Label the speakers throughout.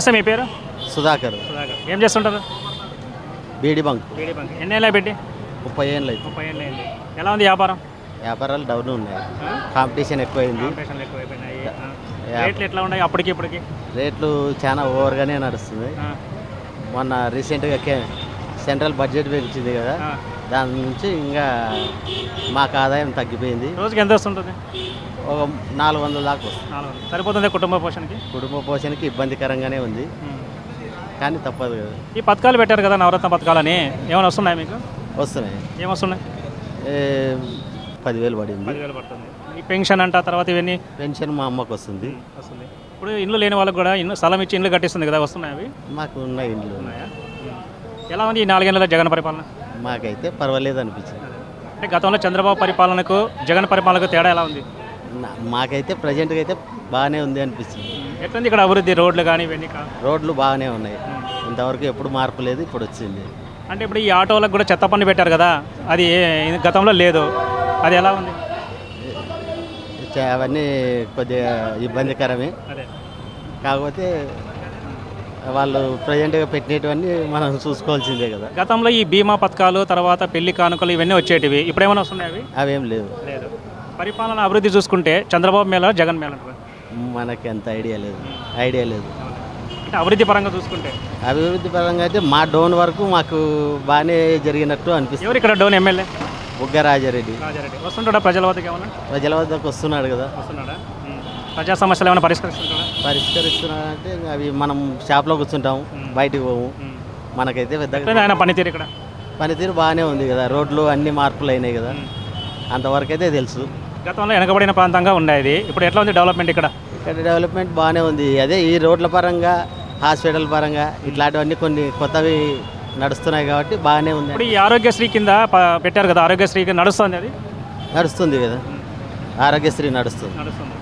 Speaker 1: నమస్తే, మీ పేరు?
Speaker 2: సుధాకర్.
Speaker 1: ఏం చేస్తుంటారు?
Speaker 2: బీడీ బంక్.
Speaker 1: ఎన్ని ఏళ్ళ పెట్టి?
Speaker 2: 30 ఏళ్ళు అయితే.
Speaker 1: 30 ఏళ్ళు అయింది. ఎలా ఉంది వ్యాపారం?
Speaker 2: వ్యాపారాలు డౌన్ ఉన్నాయి, కాంపిటీషన్ ఎక్కువైంది.
Speaker 1: రేట్లు ఎట్లా ఉన్నాయి అప్పటికి ఇప్పటికి?
Speaker 2: రేట్లు చాలా ఓవర్గానే నడుస్తుంది. మొన్న రీసెంట్గా సెంట్రల్ బడ్జెట్ పెంచింది కదా, దాని నుంచి ఇంకా మాకు ఆదాయం తగ్గిపోయింది.
Speaker 1: రోజుకి ఎంత వస్తుంటుంది?
Speaker 2: ఒక 400 దాకా వస్తుంది.
Speaker 1: సరిపోతుంది కుటుంబ పోషణకి?
Speaker 2: కుటుంబ పోషణకి ఇబ్బందికరంగానే ఉంది, కానీ తప్పదు కదా.
Speaker 1: ఈ పథకాలు పెట్టారు కదా, నవరత్న పథకాలని, ఏమైనా వస్తున్నాయి మీకు?
Speaker 2: వస్తున్నాయి.
Speaker 1: ఏమొస్తున్నాయి?
Speaker 2: 10,000 పడింది.
Speaker 1: 10,000 పడుతుంది. ఈ పెన్షన్ అంట, తర్వాత ఇవన్నీ?
Speaker 2: పెన్షన్ మా అమ్మకు వస్తుంది.
Speaker 1: ఇప్పుడు ఇల్లు లేని వాళ్ళకి కూడా స్థలం ఇచ్చి ఇల్లు కట్టిస్తుంది కదా, వస్తున్నాయి అవి?
Speaker 2: మాకు ఉన్న ఇండ్లు
Speaker 1: ఉన్నాయా? ఎలా ఉంది ఈ 4 ఏళ్ళ జగన్ పరిపాలన?
Speaker 2: మాకైతే పర్వాలేదు అనిపించింది.
Speaker 1: అంటే గతంలో చంద్రబాబు పరిపాలనకు జగన్ పరిపాలనకు తేడా ఎలా ఉంది?
Speaker 2: మాకైతే ప్రజెంట్గా అయితే బాగానే ఉంది అనిపిస్తుంది.
Speaker 1: ఎట్లుంది ఇక్కడ అభివృద్ధి? రోడ్లు కానీ ఇవన్నీ?
Speaker 2: రోడ్లు బాగానే ఉన్నాయి, ఇంతవరకు ఎప్పుడు మార్పు లేదు, ఇప్పుడు వచ్చింది.
Speaker 1: అంటే ఇప్పుడు ఈ ఆటోలకు కూడా చెత్త పన్ను పెట్టారు కదా, అది గతంలో లేదు, అది ఎలా ఉంది?
Speaker 2: అవన్నీ కొద్దిగా ఇబ్బందికరమే, కాకపోతే వాళ్ళు ప్రజెంట్గా పెట్టినటువన్నీ మనం చూసుకోవాల్సిందే కదా.
Speaker 1: గతంలో ఈ బీమా పథకాలు, తర్వాత పెళ్లి కానుకలు ఇవన్నీ వచ్చేటివి, ఇప్పుడు ఏమైనా వస్తున్నాయి అవి?
Speaker 2: అవేం లేవు.
Speaker 1: పరిపాలన అభివృద్ధి చూసుకుంటే చంద్రబాబు మేళ, జగన్ మేళ?
Speaker 2: మనకి అంత ఐడియా లేదు.
Speaker 1: అంటే అభివృద్ధి పరంగా చూసుకుంటే?
Speaker 2: అభివృద్ధి పరంగా అయితే మా డోన్ వరకు మాకు బాగానే జరిగినట్టు అనిపిస్తుంది.
Speaker 1: ఎవరు ఇక్కడ డోన్ ఎమ్మెల్యే?
Speaker 2: బుగ్గ రాజారెడ్డి.
Speaker 1: వస్తుంటాడా ప్రజల వద్దకు? ఏమన్నా
Speaker 2: ప్రజల వద్దకు వస్తున్నాడు కదా.
Speaker 1: వస్తున్నాడా? ప్రజా సమస్యలు ఏమైనా
Speaker 2: పరిష్కరిస్తున్నాడంటే అవి మనం షాప్లో కూర్చుంటాము, బయటికి పోము. మనకైతే పెద్దగా
Speaker 1: ఆయన పనితీరు ఇక్కడ
Speaker 2: పనితీరు బాగానే ఉంది కదా, రోడ్లు అన్ని మార్పులు అయినాయి కదా, అంతవరకు అయితే తెలుసు.
Speaker 1: గతంలో వెనకబడిన ప్రాంతంగా ఉండేది, ఇప్పుడు ఎట్లా ఉంది డెవలప్మెంట్ ఇక్కడ?
Speaker 2: ఇక్కడ డెవలప్మెంట్ బాగానే ఉంది. అదే ఈ రోడ్ల పరంగా, హాస్పిటల్ పరంగా ఇట్లాంటివన్నీ కొన్ని కొత్తవి నడుస్తున్నాయి కాబట్టి బాగానే ఉంది.
Speaker 1: ఇప్పుడు ఈ ఆరోగ్యశ్రీ కింద పెట్టారు కదా, ఆరోగ్యశ్రీ నడుస్తుంది, అది
Speaker 2: నడుస్తుంది కదా, ఆరోగ్యశ్రీ నడుస్తుంది.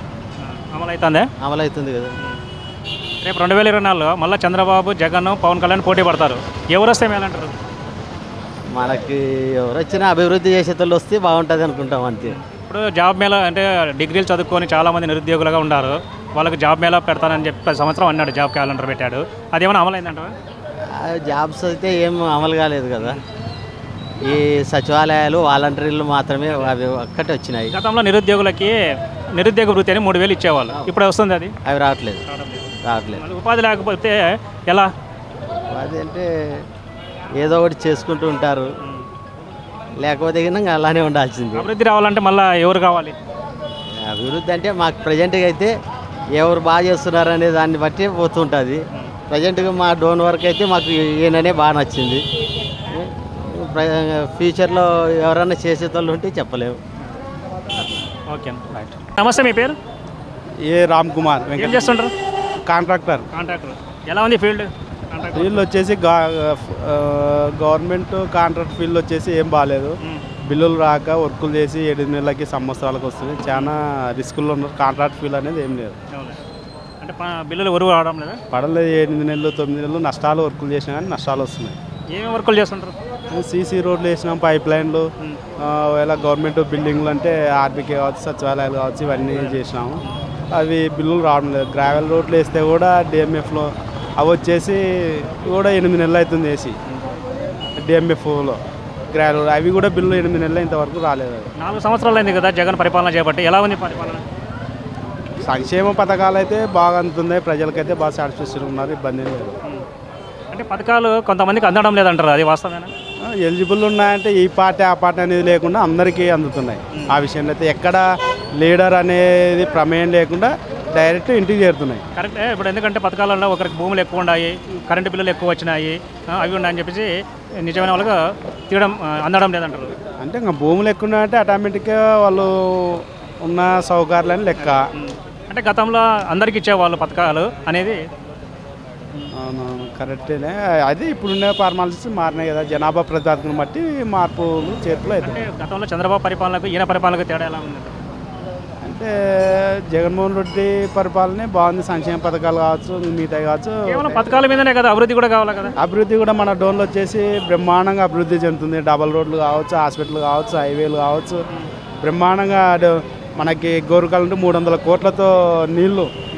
Speaker 2: అమలు అవుతుంది కదా.
Speaker 1: రేపు 2024లో మళ్ళీ చంద్రబాబు, జగన్, పవన్ కళ్యాణ్ పోటీ పడతారు. ఎవరు వస్తే మేలంటారు?
Speaker 2: మనకి ఎవరు వచ్చినా అభివృద్ధి చేసేటోళ్ళు వస్తే బాగుంటుంది అనుకుంటాం అంతే.
Speaker 1: ఇప్పుడు జాబ్ మేళ అంటే డిగ్రీలు చదువుకొని చాలామంది నిరుద్యోగులుగా ఉన్నారు, వాళ్ళకి జాబ్ మేళ పెడతానని చెప్పి 10 సంవత్సరం అన్నాడు, జాబ్ క్యాలెండర్ పెట్టాడు, అదేమైనా అమలైందంటావా?
Speaker 2: జాబ్స్ అయితే ఏం అమలు కాలేదు కదా, ఈ సచివాలయాలు, వాలంటీర్లు మాత్రమే అవి ఒక్కటి వచ్చినాయి.
Speaker 1: గతంలో నిరుద్యోగ వృత్తి అని 3,000 ఇచ్చేవాళ్ళు, ఇప్పుడు వస్తుంది అది?
Speaker 2: అవి రావట్లేదు.
Speaker 1: ఉపాధి లేకపోతే ఎలా?
Speaker 2: ఉపాధి అంటే ఏదో ఒకటి చేసుకుంటూ ఉంటారు, లేకపోతే అలానే ఉండాల్సింది.
Speaker 1: అభివృద్ధి రావాలంటే మళ్ళీ ఎవరు కావాలి?
Speaker 2: అభివృద్ధి అంటే మాకు ప్రజెంట్గా అయితే ఎవరు బాగా చేస్తున్నారు అనే దాన్ని బట్టి పోతుంటుంది. ప్రజెంట్గా మా డోన్ వరకు అయితే మాకు ఈయననే బాగా నచ్చింది. ఫ్యూచర్లో ఎవరైనా చేసేటోళ్ళు ఉంటే చెప్పలేము.
Speaker 1: Okay, right. నమస్తే, మీ పేరు?
Speaker 3: రామ్ కుమార్.
Speaker 1: ఏం చేస్తుంటారు?
Speaker 3: కాంట్రాక్టర్.
Speaker 1: ఎలా ఉంది ఫీల్డ్?
Speaker 3: వచ్చేసి గవర్నమెంట్ కాంట్రాక్ట్ ఫీల్డ్ వచ్చేసి ఏం బాగాలేదు. బిల్లులు రాక వర్కులు చేసి 7 నెలలకి సంవత్సరాలకు వస్తుంది. చాలా రిస్కుల్లో ఉన్నారు. కాంట్రాక్ట్ ఫీల్డ్ అనేది ఏం లేదు.
Speaker 1: అంటే బిల్లులు ఎవరు రావడం లేదా?
Speaker 3: పడలేదు. 8 నెలలు 9 నెలలు నష్టాలు వర్కులు చేసినా కానీ నష్టాలు వస్తున్నాయి.
Speaker 1: ఏమేమి వర్కులు చేస్తుంటారు?
Speaker 3: సీసీ రోడ్లు వేసినాం, పైప్ లైన్లు, ఇలా గవర్నమెంట్ బిల్డింగ్లు అంటే ఆర్బీకే కావచ్చు, సచివాలయాలు కావచ్చు, ఇవన్నీ చేసినాము. అవి బిల్లులు రావడం లేదు. గ్రావెల్ రోడ్లు వేస్తే కూడా డిఎంఎఫ్లో అవి వచ్చేసి కూడా 8 నెలలు అవుతుంది వేసి, డిఎంఎఫ్లో గ్రావెల్ రోడ్ అవి కూడా బిల్లు 8 నెలలు ఇంతవరకు రాలేదు.
Speaker 1: 4 సంవత్సరాలు అయింది కదా జగన్ పరిపాలన చేపట్టి, ఎలా ఉంది పరిపాలన?
Speaker 3: సంక్షేమ పథకాలు అయితే బాగా అందుతున్నాయి, ప్రజలకైతే బాగా సాటిస్ఫాక్షన్ ఉన్నారు, ఇబ్బంది లేదు.
Speaker 1: అంటే పథకాలు కొంతమందికి అందడం లేదంటారు, అది వాస్తవేనా?
Speaker 3: ఎలిజిబుల్ ఉన్నాయంటే ఈ పార్టీ ఆ పార్టీ అనేది లేకుండా అందరికీ అందుతున్నాయి. ఆ విషయంలో అయితే ఎక్కడ లీడర్ అనేది ప్రమేయం లేకుండా డైరెక్ట్ ఇంటికి చేరుతున్నాయి.
Speaker 1: కరెక్టే. ఇప్పుడు ఎందుకంటే పథకాలలో ఒకరికి భూములు ఎక్కువ ఉన్నాయి, కరెంటు బిల్లులు ఎక్కువ వచ్చినాయి, అవి ఉన్నాయని చెప్పేసి నిజమైన వాళ్ళకి అందడం లేదంటారు.
Speaker 3: అంటే ఇంకా భూములు ఎక్కువ ఉన్నాయంటే ఆటోమేటిక్గా వాళ్ళు ఉన్న సౌకర్యాలని లెక్క.
Speaker 1: అంటే గతంలో అందరికి ఇచ్చేవాళ్ళు పథకాలు అనేది.
Speaker 3: అవునవును, కరెక్టేనే. అది ఇప్పుడున్న ఫార్మాలిటీస్ మారినాయి కదా, జనాభా ప్రాతిపదికను బట్టి మార్పులు చేతులు అయితే.
Speaker 1: గతంలో చంద్రబాబు పరిపాలనకు ఈయన పరిపాలనకు తేడా ఎలా ఉంది?
Speaker 3: అంటే జగన్మోహన్ రెడ్డి పరిపాలనే బాగుంది. సంక్షేమ పథకాలు కావచ్చు, మిగతా కావచ్చు,
Speaker 1: కేవలం పథకాల మీదనే కదా, అభివృద్ధి కూడా కావాలి కదా.
Speaker 3: అభివృద్ధి కూడా మన డోన్లో వచ్చేసి బ్రహ్మాండంగా అభివృద్ధి చెందుతుంది. డబల్ రోడ్లు కావచ్చు, హాస్పిటల్ కావచ్చు, హైవేలు కావచ్చు, బ్రహ్మాండంగా. మనకి గోరుకాలంటే 300 కోట్లతో నీళ్లు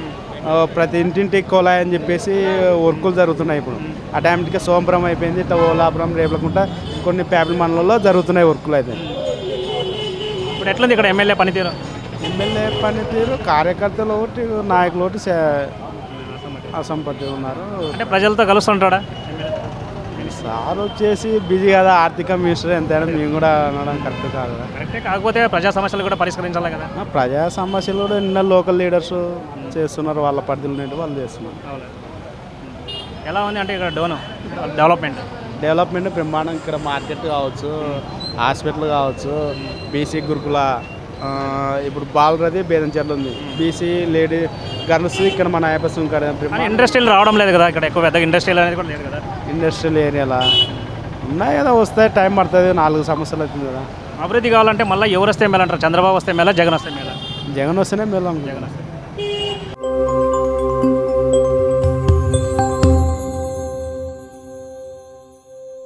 Speaker 3: ప్రతి ఇంటింటికి కోలాయి అని చెప్పేసి వర్కులు జరుగుతున్నాయి ఇప్పుడు. ఆటోమేటిక్గా సోమపురం అయిపోయింది, ఇట్లా ఓలాపురం రేపలకుంట కొన్ని పేపర్ మండలంలో జరుగుతున్నాయి వర్కులు అయితే.
Speaker 1: ఇప్పుడు ఎట్లుంది ఇక్కడ ఎమ్మెల్యే పనితీరు?
Speaker 3: ఎమ్మెల్యే పనితీరు కార్యకర్తలు ఒకటి, నాయకులు ఒకటి అసంపత్తి ఉన్నారు.
Speaker 1: అంటే ప్రజలతో కలుస్తుంటాడా?
Speaker 3: సార్ వచ్చేసి బిజీ కదా, ఆర్థిక మినిస్టర్ ఎంతైనా మేము కూడా అనడం కరెక్ట్ కాదు కదా.
Speaker 1: కరెక్టే, కాకపోతే ప్రజా సమస్యలు కూడా పరిష్కరించాలి కదా.
Speaker 3: ప్రజా సమస్యలు కూడా నిన్న లోకల్ లీడర్స్ చేస్తున్నారు, వాళ్ళ పరిధిలో నుండి వాళ్ళు చేస్తున్నారు.
Speaker 1: ఎలా ఉంది అంటే ఇక్కడ డెవలప్మెంట్
Speaker 3: బ్రహ్మాండం. ఇక్కడ మార్కెట్ కావచ్చు, హాస్పిటల్ కావచ్చు, బీసీ గురుకుల, ఇప్పుడు బాలరది బేదంచెర్లు ఉంది, బీసీ లేడీ గర్ల్స్ ఇక్కడ మన ఐపస్
Speaker 1: ఇండస్ట్రీలు రావడం లేదు కదా ఇక్కడ, ఎక్కువ పెద్దగా ఇండస్ట్రీలు అనేది కూడా లేదు కదా.
Speaker 3: ఇండస్ట్రియల్ ఏరియాలా ఉన్నాయి కదా, వస్తాయి, టైం పడుతుంది, 4 సంవత్సరాలు అవుతుంది కదా.
Speaker 1: అభివృద్ధి కావాలంటే మళ్ళీ ఎవరు వస్తే మేలు అంటారు? చంద్రబాబు వస్తే మేలా, జగన్ వస్తే మేలా?
Speaker 3: జగన్ వస్తేనే మేలు.
Speaker 1: జగన్ వస్తే